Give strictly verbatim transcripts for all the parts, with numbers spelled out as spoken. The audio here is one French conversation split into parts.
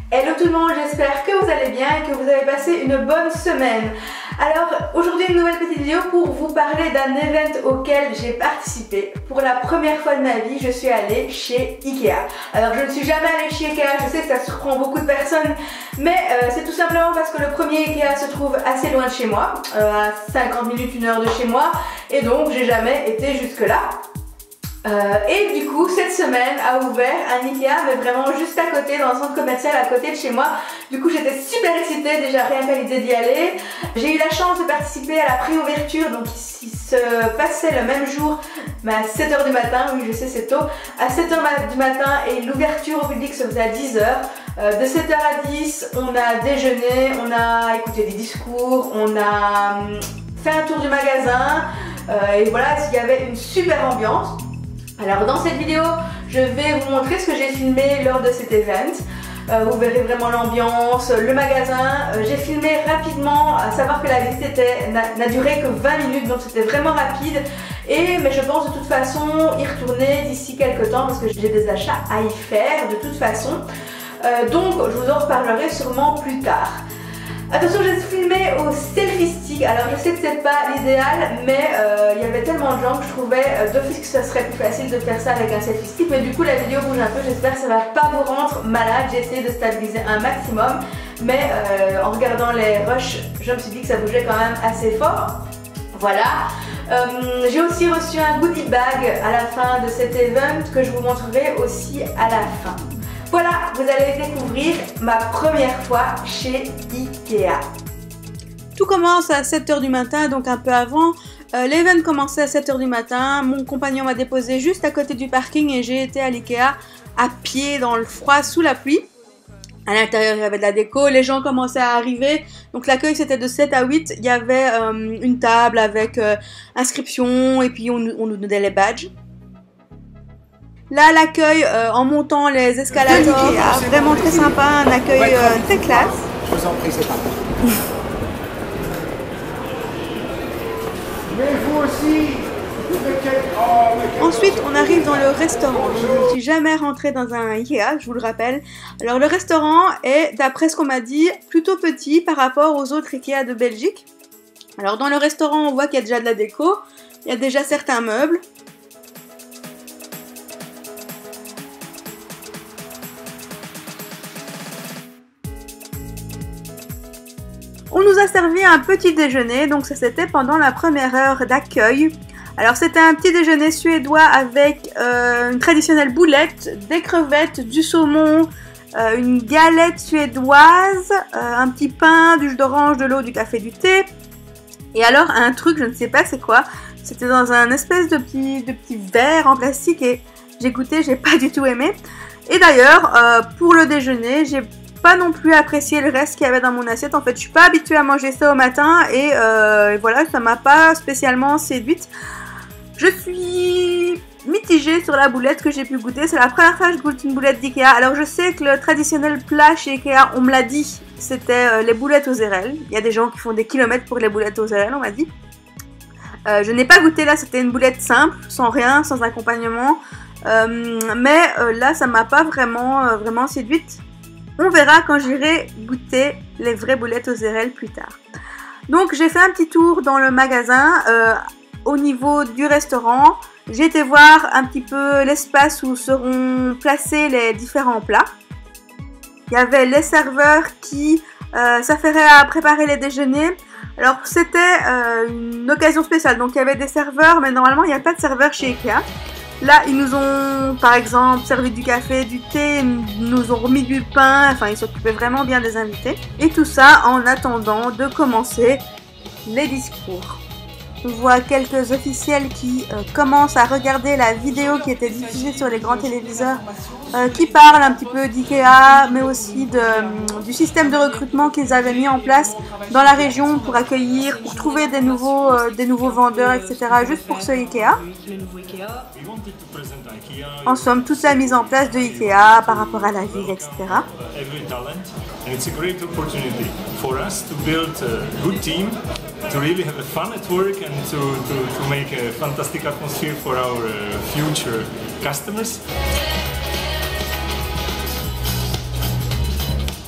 Hello tout le monde, j'espère que vous allez bien et que vous avez passé une bonne semaine. Alors aujourd'hui une nouvelle petite vidéo pour vous parler d'un event auquel j'ai participé. Pour la première fois de ma vie, je suis allée chez Ikea. Alors je ne suis jamais allée chez Ikea, je sais que ça surprend beaucoup de personnes, mais euh, c'est tout simplement parce que le premier Ikea se trouve assez loin de chez moi, euh, à cinquante minutes, une heure de chez moi, et donc j'ai jamais été jusque là. Euh, et du coup cette semaine a ouvert un Ikea mais vraiment juste à côté, dans un centre commercial à côté de chez moi. Du coup j'étais super excitée déjà rien qu'à l'idée d'y aller. J'ai eu la chance de participer à la pré-ouverture, donc il se passait le même jour mais à sept heures du matin, oui je sais c'est tôt, à sept heures du matin, et l'ouverture au public se faisait à dix heures. Euh, de sept heures à dix, on a déjeuné, on a écouté des discours, on a hum, fait un tour du magasin, euh, et voilà, il y avait une super ambiance. Alors dans cette vidéo, je vais vous montrer ce que j'ai filmé lors de cet event. Euh, vous verrez vraiment l'ambiance, le magasin. Euh, j'ai filmé rapidement, à savoir que la visite n'a duré que vingt minutes, donc c'était vraiment rapide. Et, mais je pense de toute façon y retourner d'ici quelques temps parce que j'ai des achats à y faire de toute façon. Euh, donc je vous en reparlerai sûrement plus tard. Attention, j'ai filmé au selfie stick. Alors je sais que c'est pas l'idéal, mais euh, il y avait tellement de gens que je trouvais euh, d'office que ça serait plus facile de faire ça avec un selfie stick. Mais du coup la vidéo bouge un peu, j'espère que ça va pas vous rendre malade. J'ai essayé de stabiliser un maximum, mais euh, en regardant les rushs, je me suis dit que ça bougeait quand même assez fort. Voilà. Euh, j'ai aussi reçu un goodie bag à la fin de cet event que je vous montrerai aussi à la fin. Voilà, vous allez découvrir ma première fois chez Ikea. Tout commence à sept heures du matin, donc un peu avant. Euh, L'event commençait à sept heures du matin. Mon compagnon m'a déposé juste à côté du parking et j'ai été à l'Ikea à pied dans le froid sous la pluie. À l'intérieur, il y avait de la déco, les gens commençaient à arriver. Donc l'accueil c'était de sept à huit. Il y avait euh, une table avec euh, inscription et puis on, on nous donnait les badges. Là, l'accueil euh, en montant les escalators, vraiment très sympa, un accueil euh, très classe. Je vous en prie, c'est parti. Mais vous aussi. Ensuite, on arrive dans le restaurant. Donc, je ne suis jamais rentrée dans un Ikea, je vous le rappelle. Alors, le restaurant est, d'après ce qu'on m'a dit, plutôt petit par rapport aux autres Ikea de Belgique. Alors, dans le restaurant, on voit qu'il y a déjà de la déco, il y a déjà certains meubles. On nous a servi un petit déjeuner, donc ça c'était pendant la première heure d'accueil. Alors c'était un petit déjeuner suédois avec euh, une traditionnelle boulette, des crevettes, du saumon, euh, une galette suédoise, euh, un petit pain, du jus d'orange, de l'eau, du café, du thé. Et alors un truc, je ne sais pas c'est quoi, c'était dans un espèce de petit, de petit verre en plastique et j'ai goûté, j'ai pas du tout aimé. Et d'ailleurs, euh, pour le déjeuner, j'ai pas non plus apprécié le reste qu'il y avait dans mon assiette. En fait, je suis pas habituée à manger ça au matin et, euh, et voilà, ça m'a pas spécialement séduite. Je suis mitigée sur la boulette que j'ai pu goûter. C'est la première fois que je goûte une boulette d'Ikea. Alors je sais que le traditionnel plat chez Ikea, on me l'a dit, c'était euh, les boulettes aux érelles. Il y a des gens qui font des kilomètres pour les boulettes aux érelles, on m'a dit. Euh, je n'ai pas goûté là, c'était une boulette simple, sans rien, sans accompagnement. Euh, mais euh, là, ça m'a pas vraiment, euh, vraiment séduite. On verra quand j'irai goûter les vraies boulettes aux érelles plus tard. Donc j'ai fait un petit tour dans le magasin euh, au niveau du restaurant. J'ai été voir un petit peu l'espace où seront placés les différents plats. Il y avait les serveurs qui euh, s'affairaient à préparer les déjeuners. Alors c'était euh, une occasion spéciale, donc il y avait des serveurs, mais normalement il n'y a pas de serveurs chez Ikea. Là, ils nous ont, par exemple, servi du café, du thé, ils nous ont remis du pain, enfin, ils s'occupaient vraiment bien des invités. Et tout ça en attendant de commencer les discours. On voit quelques officiels qui euh, commencent à regarder la vidéo qui était diffusée sur les grands téléviseurs, euh, qui parlent un petit peu d'Ikea, mais aussi de, euh, du système de recrutement qu'ils avaient mis en place dans la région pour accueillir, pour trouver des nouveaux, euh, des nouveaux vendeurs, et cetera, juste pour ce Ikea. En somme, toute la mise en place de Ikea par rapport à la ville, et cetera. And it's a great opportunity for us to build a good team, to really have fun at work and to, to, to make a fantastic atmosphere for our uh, future customers.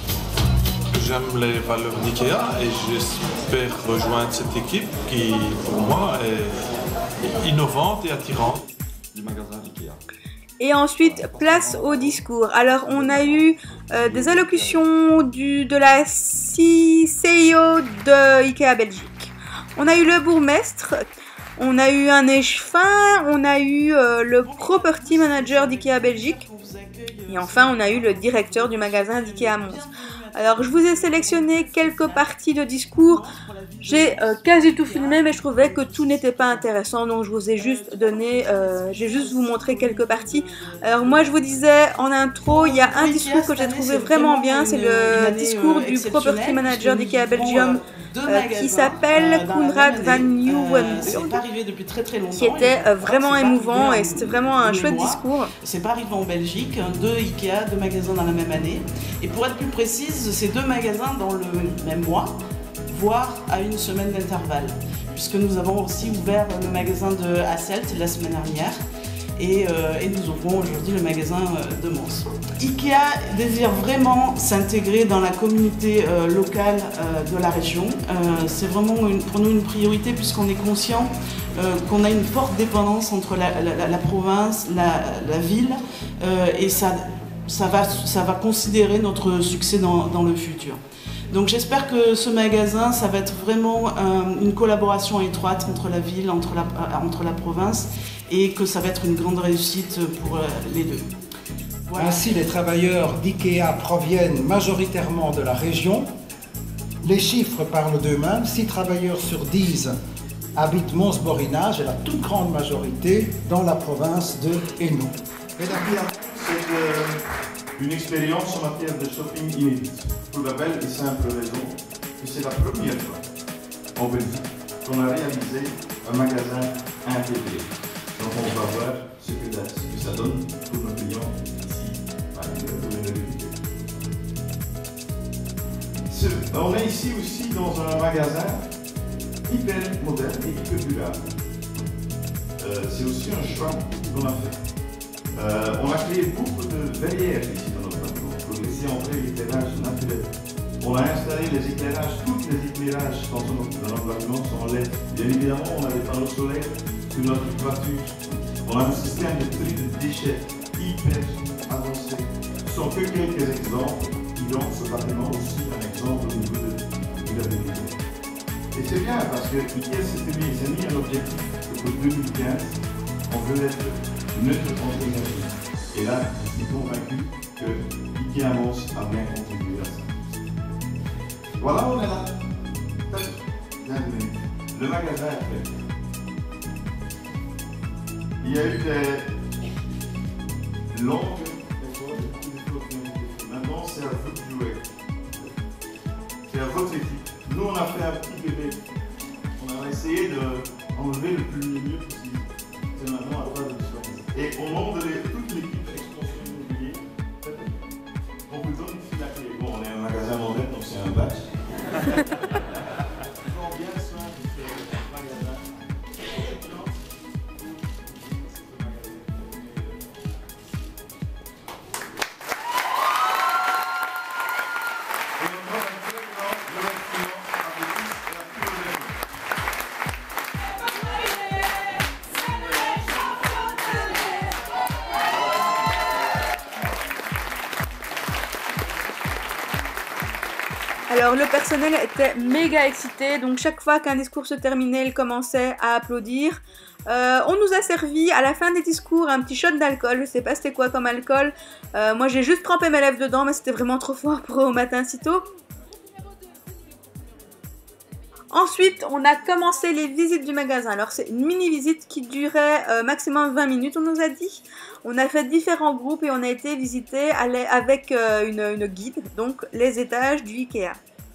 j'aime les valeurs d'IKEA et j'espère rejoindre cette équipe qui, pour moi, est innovante et attirante du magasin d'IKEA. Et ensuite, place au discours. Alors, on a eu euh, des allocutions du, de la C E O de IKEA Belgique. On a eu le bourgmestre, on a eu un échevin, on a eu euh, le property manager d'IKEA Belgique. Et enfin, on a eu le directeur du magasin d'IKEA Mons. Alors, je vous ai sélectionné quelques parties de discours. J'ai euh, quasi tout filmé, mais je trouvais que tout n'était pas intéressant, donc je vous ai juste donné, euh, j'ai juste vous montré quelques parties. Alors moi, je vous disais en intro, il y a un discours que j'ai trouvé vraiment bien, c'est le discours du property manager d'IKEA Belgium, euh, qui s'appelle Koenraad van Nieuwenburg, qui était euh, vraiment émouvant et c'était vraiment un chouette discours. C'est pas arrivé en Belgique, deux IKEA, deux magasins dans la même année. Et pour être plus précise, ces deux magasins dans le même mois, voire à une semaine d'intervalle, puisque nous avons aussi ouvert le magasin de Hasselt la semaine dernière et, euh, et nous ouvrons aujourd'hui le magasin euh, de Mons. IKEA désire vraiment s'intégrer dans la communauté euh, locale euh, de la région. Euh, C'est vraiment une, pour nous une priorité puisqu'on est conscient euh, qu'on a une forte dépendance entre la, la, la province, la, la ville euh, et ça, ça, va, ça va considérer notre succès dans, dans le futur. Donc j'espère que ce magasin, ça va être vraiment euh, une collaboration étroite entre la ville, entre la, euh, entre la province et que ça va être une grande réussite pour euh, les deux. Voilà. Ainsi, les travailleurs d'IKEA proviennent majoritairement de la région. Les chiffres parlent d'eux-mêmes. six travailleurs sur dix habitent Mons-Borinage et la toute grande majorité dans la province de Hainaut. C'est une expérience en matière de shopping inédite, pour la belle et simple raison que c'est la première fois en Belgique qu'on a réalisé un magasin intégré. Donc on va voir ce que, ce que ça donne pour nos clients ici à la On est ici aussi dans un magasin hyper moderne et hyper durable. Euh, c'est aussi un choix qu'on a fait. Euh, on a créé beaucoup de verrières ici dans notre bâtiment pour laisser entrer l'éclairage naturel. On a installé les éclairages, tous les éclairages dans notre, dans notre bâtiment sont en L E D. Bien évidemment, on a des panneaux solaires sur notre toiture. On a un système de tri de déchets hyper avancé. Ce sont que quelques exemples qui donnent ce bâtiment aussi un exemple au niveau de l'habitabilité. Et c'est bien parce que IKEA s'est mis, mis un objectif pour deux mille quinze, on veut être neutre en énergie. Et là, je suis convaincu que IKEA Mons a bien contribué à ça. Voilà, on est là. Bienvenue. Le magasin est fait. Il y a eu des longues efforts, beaucoup d'efforts qui ont été faits. Maintenant, c'est à vous de jouer. C'est à votre équipe. Nous, on a fait un petit bébé. On a essayé d'enlever le plus minutieux possible. C'est maintenant à toi de le choisir. Et au nom de les, toute l'équipe Expansion Immobilier, on vous donne ici la clé. Bon, on est un magasin moderne, donc c'est un batch. Prends bien soin de ce magasin. Alors le personnel était méga excité, donc chaque fois qu'un discours se terminait, il commençait à applaudir. Euh, on nous a servi à la fin des discours un petit shot d'alcool, je sais pas c'était quoi comme alcool. Euh, moi j'ai juste trempé mes lèvres dedans, mais c'était vraiment trop fort pour eux au matin si tôt. Ensuite, on a commencé les visites du magasin. Alors c'est une mini-visite qui durait euh, maximum vingt minutes, on nous a dit. On a fait différents groupes et on a été visiter avec euh, une, une guide, donc les étages du IKEA.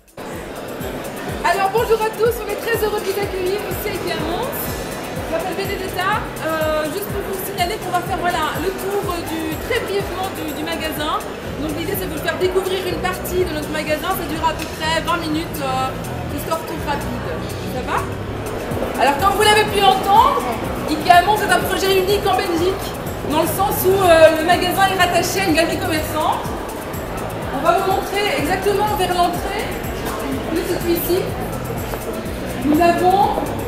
Alors bonjour à tous, on est très heureux de vous accueillir ici à IKEA Mons. Je m'appelle Benedetta, euh, juste pour vous signaler qu'on va faire voilà, le tour du, très brièvement du, du magasin. Donc l'idée c'est de vous faire découvrir une partie de notre magasin, ça durera à peu près vingt minutes. Euh, Histoire tout rapide, ça va? Alors comme vous l'avez pu entendre, IKEA Mons est un projet unique en Belgique, dans le sens où euh, le magasin est rattaché à une galerie commerçante. On va vous montrer exactement vers l'entrée. Nous situons ici. Nous avons...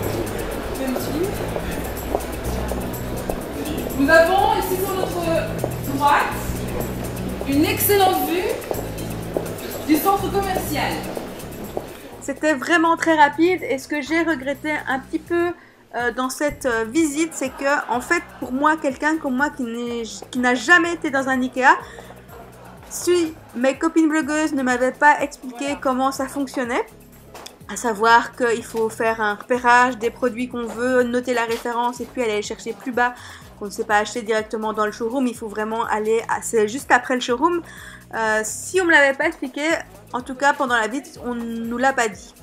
Nous avons ici sur notre droite une excellente vue du centre commercial. C'était vraiment très rapide et ce que j'ai regretté un petit peu euh, dans cette euh, visite, c'est que en fait pour moi, quelqu'un comme moi qui n'a jamais été dans un Ikea, si mes copines blogueuses ne m'avaient pas expliqué comment ça fonctionnait, à savoir qu'il faut faire un repérage des produits qu'on veut, noter la référence et puis aller chercher plus bas, qu'on ne sait pas acheter directement dans le showroom, il faut vraiment aller, c'est juste après le showroom. Euh, si on ne me l'avait pas expliqué, en tout cas pendant la visite, on ne nous l'a pas dit.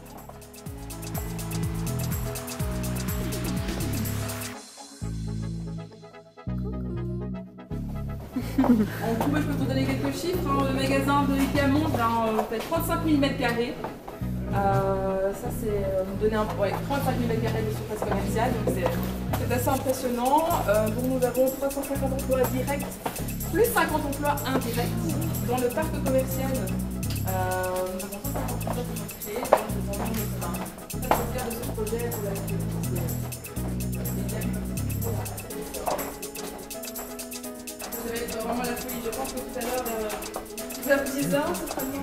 En tout, je peux te donner quelques chiffres. Hein. Le magasin de Ikea Monde hein, fait trente-cinq mille mètres carrés. Euh, ça c'est euh, nous donner un ouais, trente-cinq mille mètres carrés de surface commerciale, donc c'est assez impressionnant. Euh, donc nous avons trois cent cinquante emplois directs, plus cinquante emplois indirects. Dans le parc commercial, euh, nous avons cent cinquante emplois qui sont créés. Donc nous avons très très fiers de ce projet pour la ça va être vraiment la folie. Je pense que tout à l'heure, euh, vers dix heures, ce sera bien.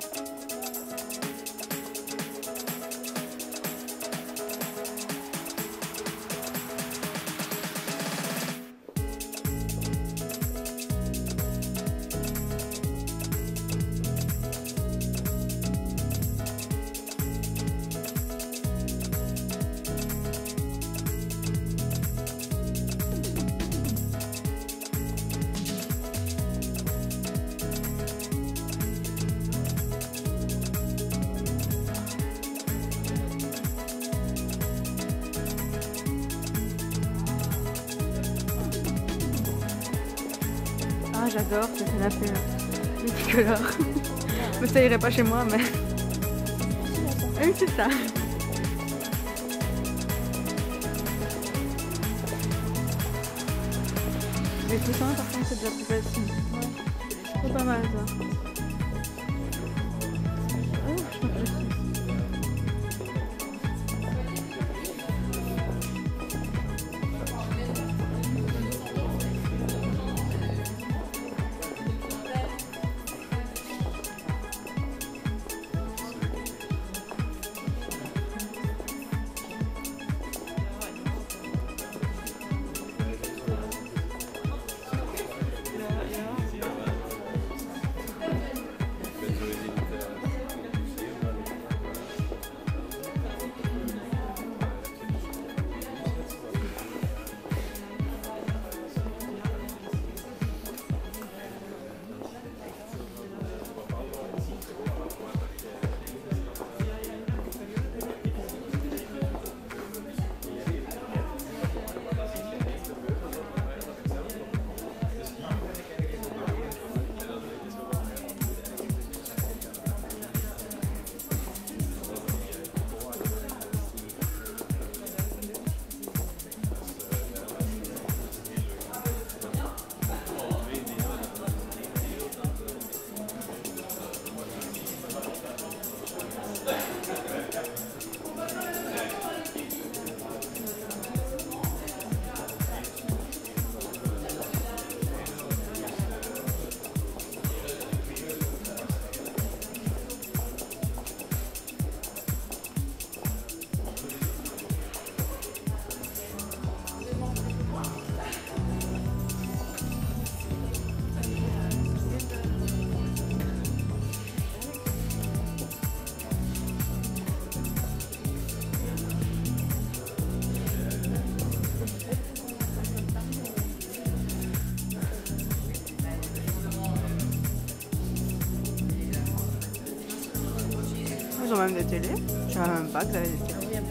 Ah, j'adore ce canapé multicolore. Mais ça irait pas chez moi, mais... Oui, c'est ça. Les coussins, par contre, c'est déjà plus facile. Ouais. C'est pas mal, ça. Oh, je trouve que c'est... Ils ont même des télés. Je savais même pas que ça avait des télés.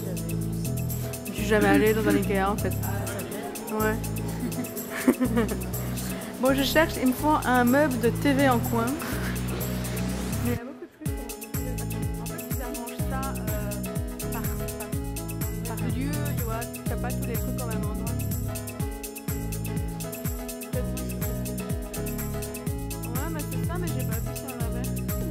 Je suis jamais allée dans un Ikea en fait. Ouais. Bon, je cherche, il me faut un meuble de T V en coin. Mais il y a beaucoup de trucs. En fait, ils arrangent ça euh, par, par, par lieu, tu vois. Tu n'as pas tous les trucs au même endroit. Ouais, mais c'est ça, mais j'ai pas vu ça en avait.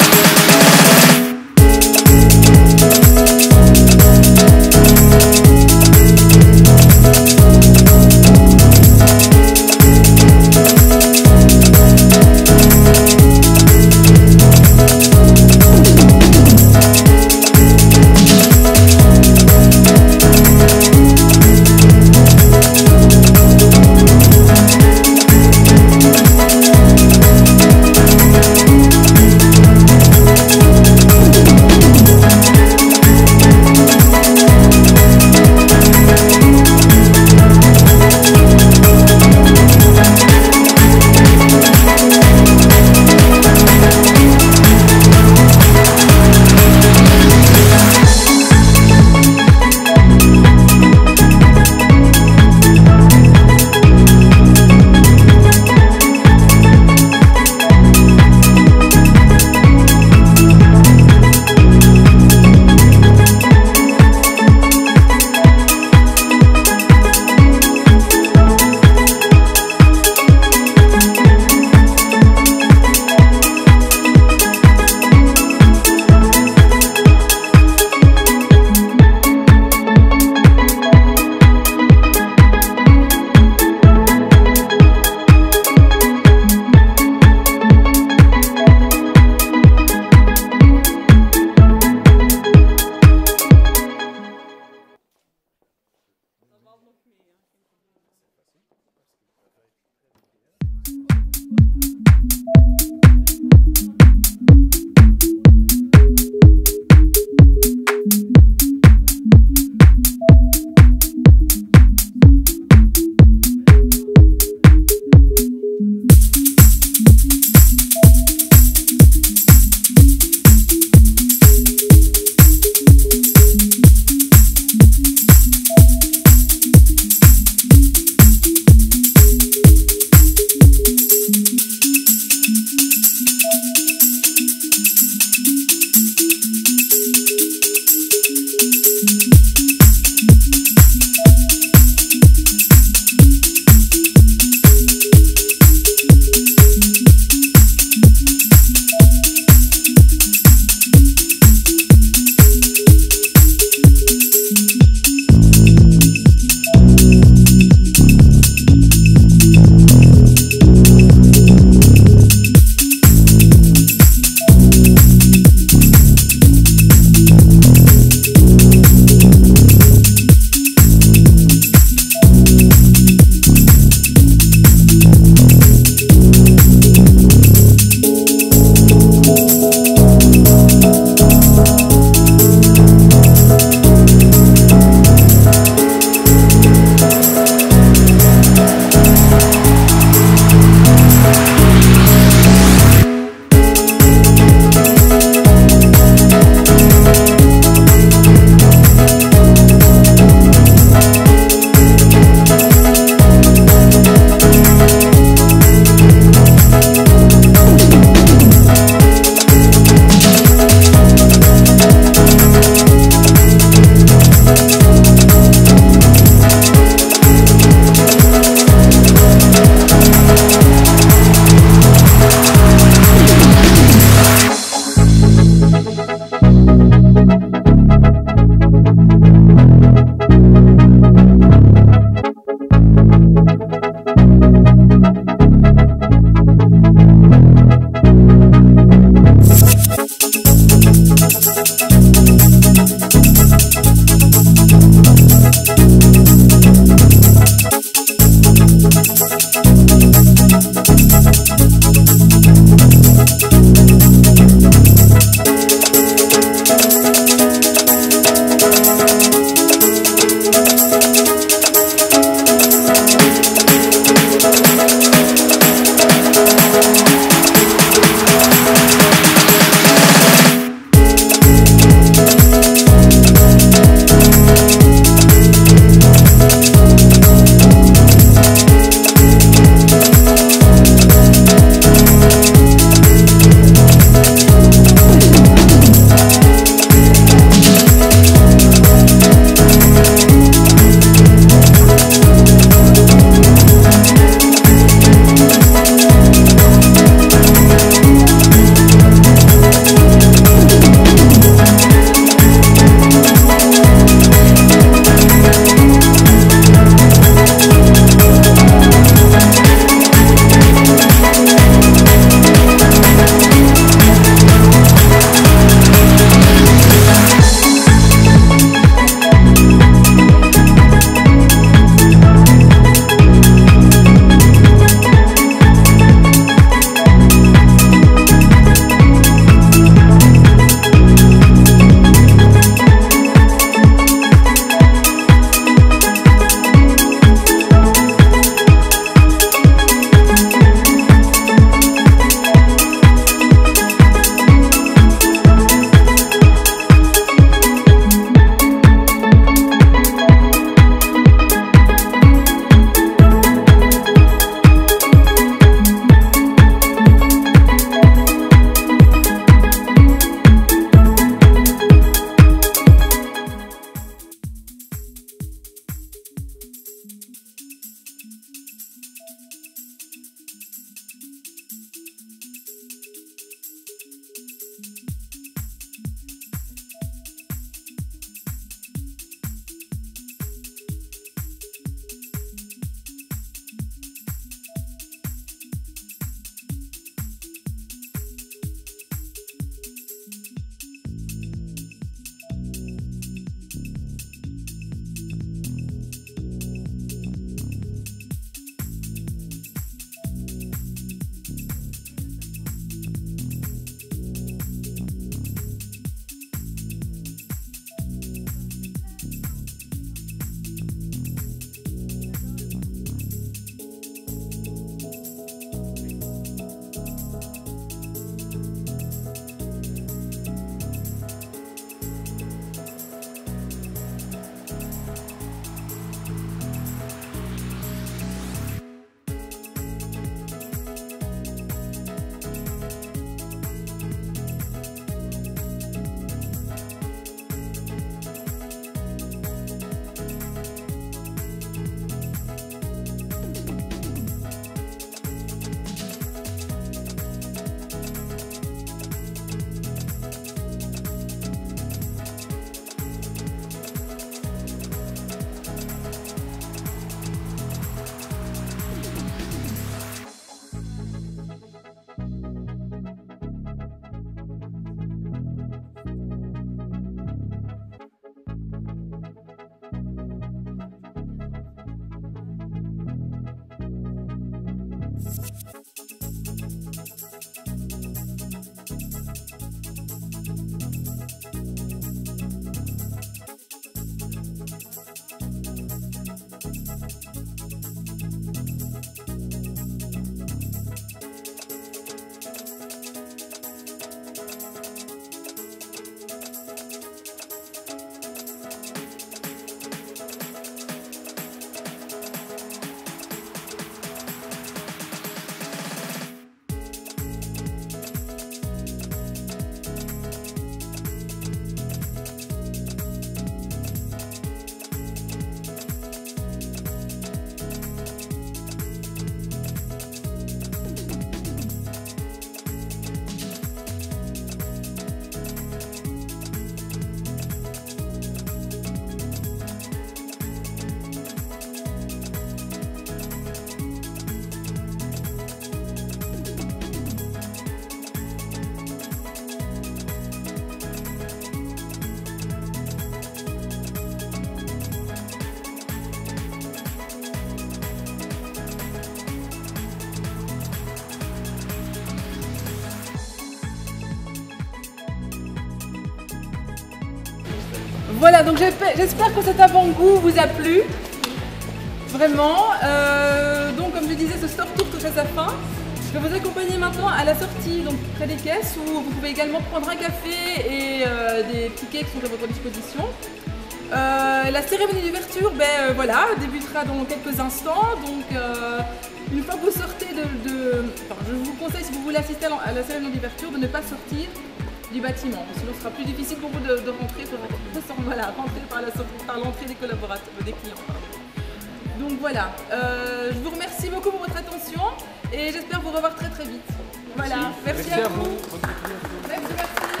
Voilà, donc j'espère que cet avant-goût vous a plu. Vraiment. Euh, donc comme je disais, ce store tour touche à sa fin. Je vais vous accompagner maintenant à la sortie, donc près des caisses, où vous pouvez également prendre un café et euh, des petits cakes sont à votre disposition. Euh, la cérémonie d'ouverture, ben euh, voilà, débutera dans quelques instants. Donc euh, une fois que vous sortez de, de enfin, je vous conseille, si vous voulez assister à la, à la cérémonie d'ouverture, de ne pas sortir du bâtiment, sinon ce sera plus difficile pour vous de, de rentrer, de, voilà, rentrer par la par l'entrée des collaborateurs, des clients. Pardon. Donc voilà, euh, je vous remercie beaucoup pour votre attention et j'espère vous revoir très très vite. Voilà, merci, merci à vous. vous. Merci, merci.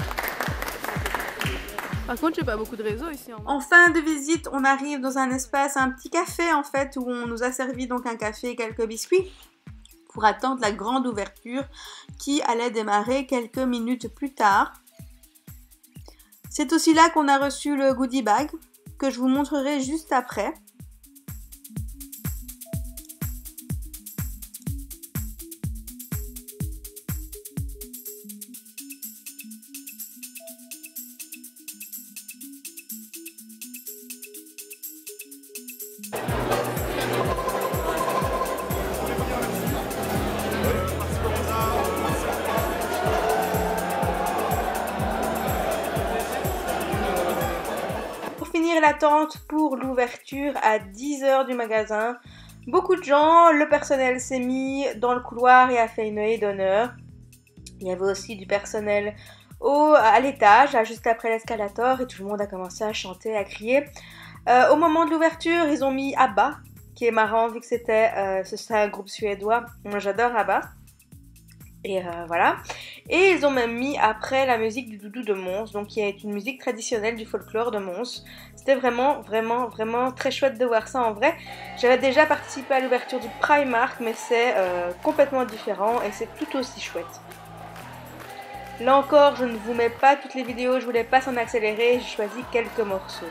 Par contre, j'ai pas beaucoup de réseau ici. En, en fin de visite, on arrive dans un espace, un petit café en fait, où on nous a servi donc un café et quelques biscuits pour attendre la grande ouverture qui allait démarrer quelques minutes plus tard. C'est aussi là qu'on a reçu le goodie bag que je vous montrerai juste après. L'attente pour l'ouverture à dix heures du magasin. Beaucoup de gens, le personnel s'est mis dans le couloir et a fait une haie d'honneur. Il y avait aussi du personnel au, à l'étage, juste après l'escalator, et tout le monde a commencé à chanter, à crier. Euh, au moment de l'ouverture, ils ont mis ABBA, qui est marrant vu que c'était euh, c'est un groupe suédois. Moi j'adore ABBA. Et euh, voilà. Et ils ont même mis après la musique du doudou de Mons, donc qui est une musique traditionnelle du folklore de Mons. C'était vraiment, vraiment, vraiment très chouette de voir ça en vrai. J'avais déjà participé à l'ouverture du Primark, mais c'est euh, complètement différent et c'est tout aussi chouette. Là encore, je ne vous mets pas toutes les vidéos, je voulais pas s'en accélérer, j'ai choisi quelques morceaux.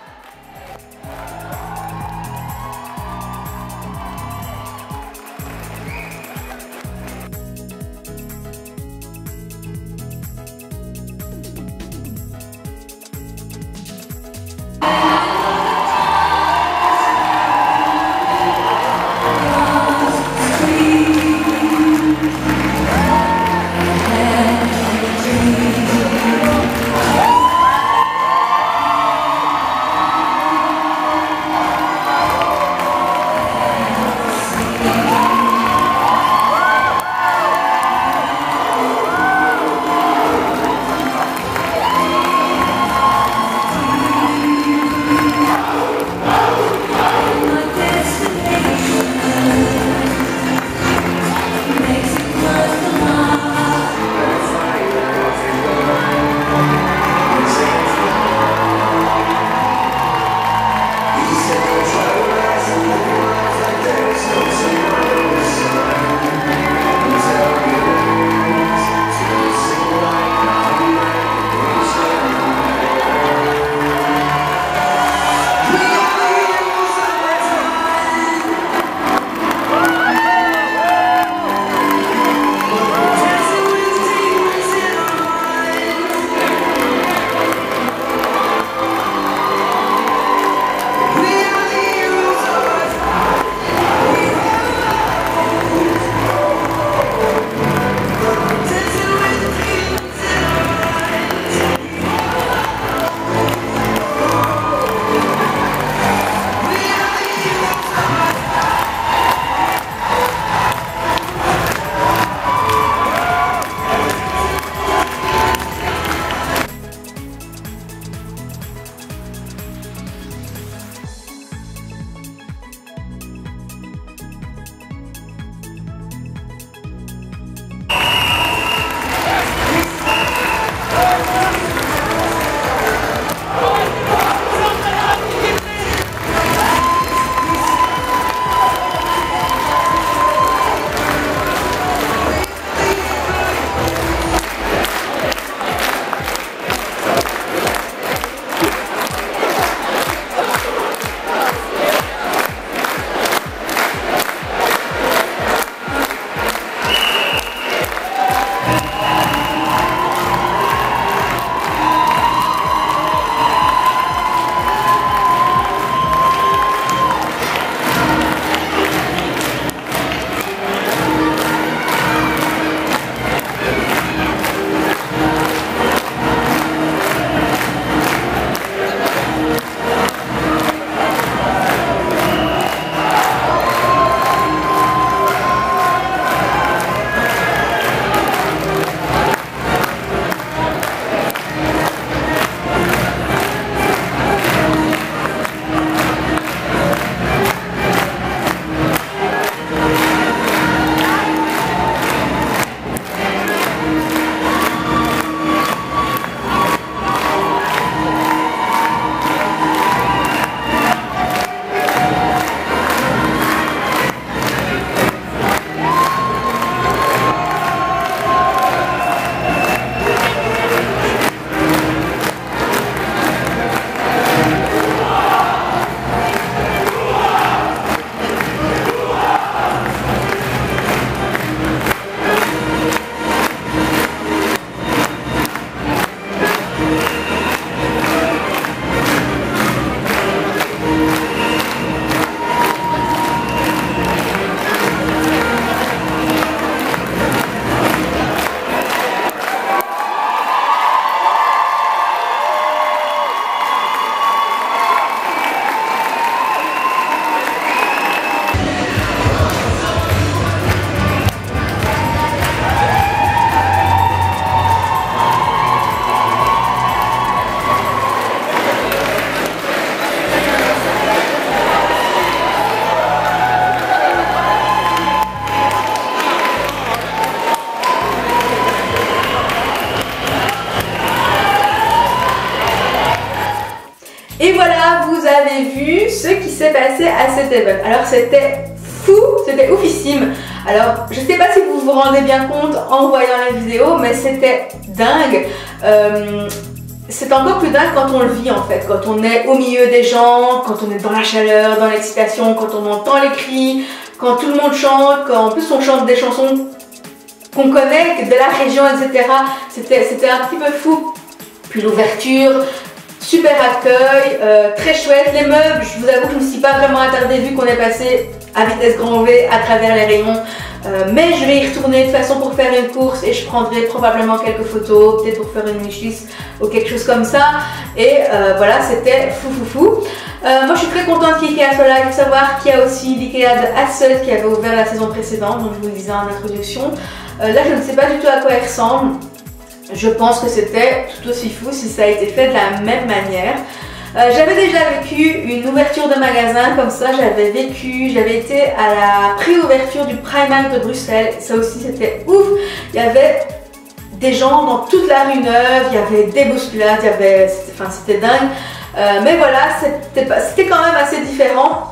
voilà, vous avez vu ce qui s'est passé à cet event. Alors c'était fou, c'était oufissime. Alors je sais pas si vous vous rendez bien compte en voyant la vidéo, mais c'était dingue. Euh, c'est encore plus dingue quand on le vit en fait, quand on est au milieu des gens, quand on est dans la chaleur, dans l'excitation, quand on entend les cris, quand tout le monde chante, quand en plus on chante des chansons qu'on connaît, de la région, et cetera. C'était un petit peu fou. Puis l'ouverture, super accueil, euh, très chouette. Les meubles, je vous avoue que je ne me suis pas vraiment attardée vu qu'on est passé à vitesse grand V à travers les rayons. Euh, mais je vais y retourner de toute façon pour faire une course et je prendrai probablement quelques photos, peut-être pour faire une wishlist ou quelque chose comme ça. Et euh, voilà, c'était fou fou fou. Euh, moi je suis très contente qu'IKEA soit là. Il faut savoir qu'il y a aussi l'IKEA de Hasselt qui avait ouvert la saison précédente, donc je vous le disais en introduction. Euh, là je ne sais pas du tout à quoi il ressemble. Je pense que c'était tout aussi fou si ça a été fait de la même manière. Euh, j'avais déjà vécu une ouverture de magasin comme ça, j'avais vécu, j'avais été à la pré-ouverture du Primark de Bruxelles, ça aussi c'était ouf. Il y avait des gens dans toute la rue Neuve, il y avait des bousculades, il y avait, enfin c'était dingue. Euh, mais voilà, c'était quand même assez différent,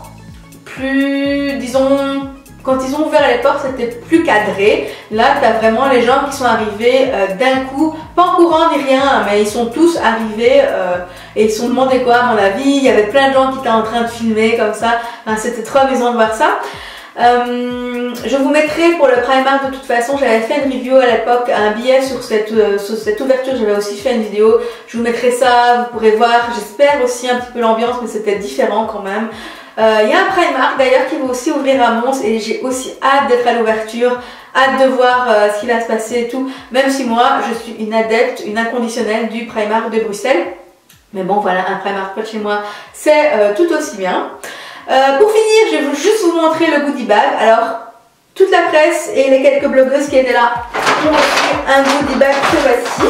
plus, disons, quand ils ont ouvert les portes, c'était plus cadré. Là, tu as vraiment les gens qui sont arrivés euh, d'un coup, pas en courant ni rien, mais ils sont tous arrivés euh, et ils se sont demandé quoi à mon avis. Il y avait plein de gens qui étaient en train de filmer comme ça. Enfin, c'était trop amusant de voir ça. Euh, je vous mettrai pour le Primark de toute façon, j'avais fait une review à l'époque, un billet sur cette, euh, sur cette ouverture, j'avais aussi fait une vidéo. Je vous mettrai ça, vous pourrez voir. J'espère aussi un petit peu l'ambiance, mais c'était différent quand même. Il euh, y a un Primark d'ailleurs qui va aussi ouvrir à Mons et j'ai aussi hâte d'être à l'ouverture, hâte de voir euh, ce qui va se passer et tout, même si moi je suis une adepte, une inconditionnelle du Primark de Bruxelles. Mais bon voilà, un Primark près de chez moi, c'est euh, tout aussi bien. Euh, pour finir, je vais vous, juste vous montrer le goodie bag. Alors, toute la presse et les quelques blogueuses qui étaient là ont reçu un goodie bag que voici.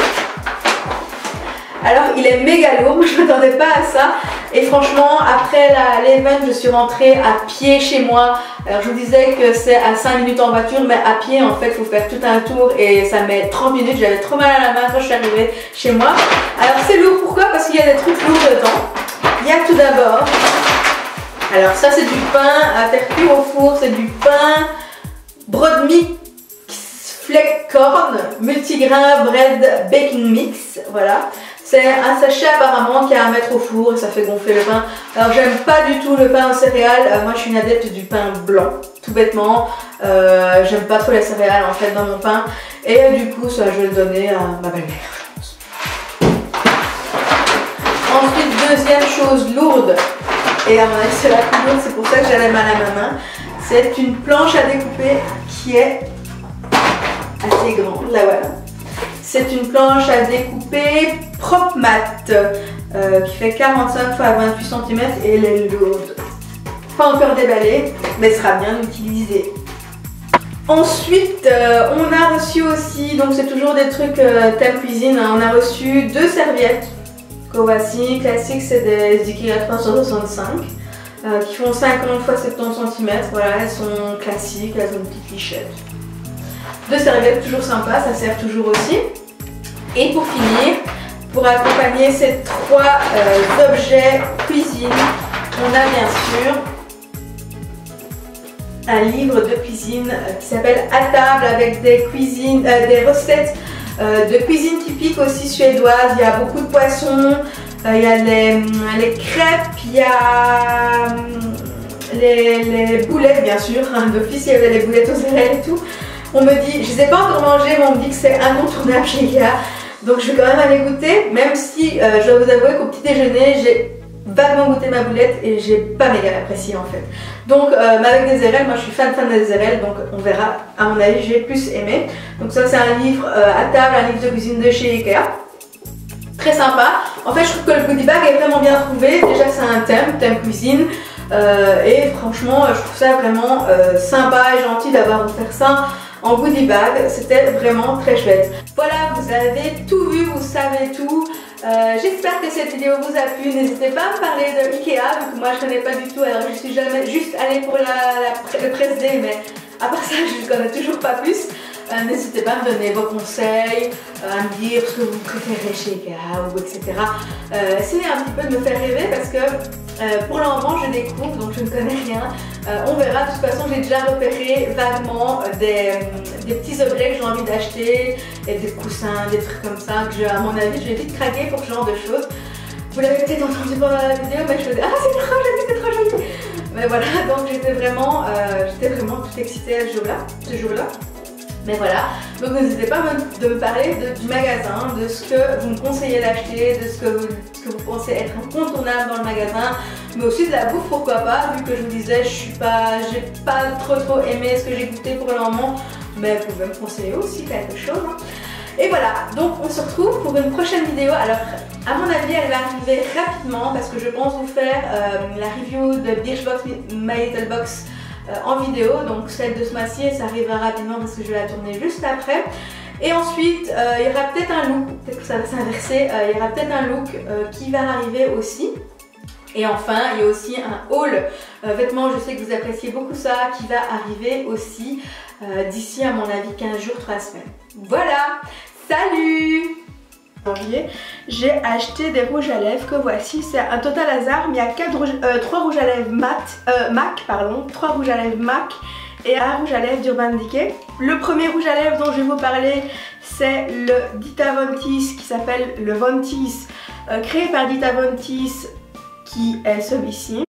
Alors il est méga lourd, je ne m'attendais pas à ça et franchement après l'event je suis rentrée à pied chez moi. Alors je vous disais que c'est à cinq minutes en voiture mais à pied en fait il faut faire tout un tour et ça met trente minutes, j'avais trop mal à la main quand je suis arrivée chez moi. Alors c'est lourd, pourquoi? Parce qu'il y a des trucs lourds dedans. Il y a tout d'abord, alors ça c'est du pain à faire cuire au four, c'est du pain broad mix fleck corn multigrain bread baking mix, voilà. C'est un sachet apparemment qui a à mettre au four et ça fait gonfler le pain. Alors j'aime pas du tout le pain aux céréales, euh, moi je suis une adepte du pain blanc, tout bêtement. Euh, j'aime pas trop les céréales en fait dans mon pain. Et euh, du coup ça je vais le donner à ma belle-mère. Ensuite deuxième chose lourde, et à mon avis c'est la plus lourde, c'est pour ça que j'avais mal à ma main. C'est une planche à découper qui est assez grande, là voilà. C'est une planche à découper PropMat euh, qui fait quarante-cinq par vingt-huit centimètres et elle est lourde. Pas encore déballée, mais sera bien utilisée. Ensuite, euh, on a reçu aussi, donc c'est toujours des trucs euh, thème cuisine, hein, on a reçu deux serviettes. Voici, classiques, c'est des IKEA trois cent soixante-cinq euh, qui font cinquante par soixante-dix centimètres. Voilà, elles sont classiques, elles ont une petite lichette. Deux serviettes toujours sympas, ça sert toujours aussi. Et pour finir, pour accompagner ces trois euh, objets cuisine, on a bien sûr un livre de cuisine euh, qui s'appelle À table avec des, cuisines, euh, des recettes euh, de cuisine typique aussi suédoise. Il y a beaucoup de poissons, euh, il y a les, les crêpes, il y a les, les boulettes bien sûr, hein, d'office il y avait les boulettes aux céréales et tout. On me dit, je ne les ai pas encore mangées, mais on me dit que c'est incontournable chez IKEA. Donc je vais quand même aller goûter, même si euh, je dois vous avouer qu'au petit déjeuner, j'ai vaguement goûté ma boulette et j'ai pas méga apprécié en fait. Donc euh, mais avec des érelles, moi je suis fan fan des érelles, donc on verra, à mon avis j'ai plus aimé. Donc ça c'est un livre euh, à table, un livre de cuisine de chez IKEA. Très sympa. En fait je trouve que le goodie bag est vraiment bien trouvé. Déjà c'est un thème, thème cuisine. Euh, et franchement je trouve ça vraiment euh, sympa et gentil d'avoir offert ça en goodie bag, c'était vraiment très chouette. Voilà, vous avez tout vu, vous savez tout. Euh, J'espère que cette vidéo vous a plu. N'hésitez pas à me parler de IKEA, vu que moi je connais pas du tout. Alors je suis jamais juste allée pour la, la, le press day, mais à part ça je ne connais toujours pas plus. Euh, N'hésitez pas à me donner vos conseils, euh, à me dire ce que vous préférez chez Ikea ou et cetera. Euh, essayez un petit peu de me faire rêver parce que euh, pour le moment je découvre, donc je ne connais rien. Euh, on verra, de toute façon j'ai déjà repéré vaguement des, des petits objets que j'ai envie d'acheter, et des coussins, des trucs comme ça, que je, à mon avis je vais vite craquer pour ce genre de choses. Vous l'avez peut-être entendu pendant la vidéo, mais je faisais ah c'est trop joli, c'est trop joli. Mais voilà, donc j'étais vraiment, euh, j'étais vraiment tout excitée ce jour-là, ce jour-là. Mais voilà, donc n'hésitez pas de me parler de, du magasin, de ce que vous me conseillez d'acheter, de ce que, vous, ce que vous pensez être incontournable dans le magasin, mais aussi de la bouffe, pourquoi pas, vu que je vous disais, je suis pas, j'ai pas trop trop aimé ce que j'ai goûté pour le moment, mais vous pouvez me conseiller aussi quelque chose. Hein. Et voilà, donc on se retrouve pour une prochaine vidéo. Alors, à mon avis, elle va arriver rapidement parce que je pense vous faire euh, la review de Birchbox My Little Box euh, en vidéo. Donc celle de ce mois-ci, ça arrivera rapidement parce que je vais la tourner juste après. Et ensuite, euh, il y aura peut-être un look, peut-être que ça va s'inverser, euh, il y aura peut-être un look euh, qui va arriver aussi. Et enfin, il y a aussi un haul euh, vêtements, je sais que vous appréciez beaucoup ça, qui va arriver aussi euh, d'ici à mon avis quinze jours, trois semaines. Voilà, salut! J'ai acheté des rouges à lèvres que voici, c'est un total hasard, mais il y a quatre rouges, euh, trois rouges à lèvres mat, euh, MAC, pardon, trois rouges à lèvres MAC et un rouge à lèvres d'Urban Decay. Le premier rouge à lèvres dont je vais vous parler, c'est le Dita Von Teese qui s'appelle le Von Teese, euh, créé par Dita Von Teese, qui est celui-ci.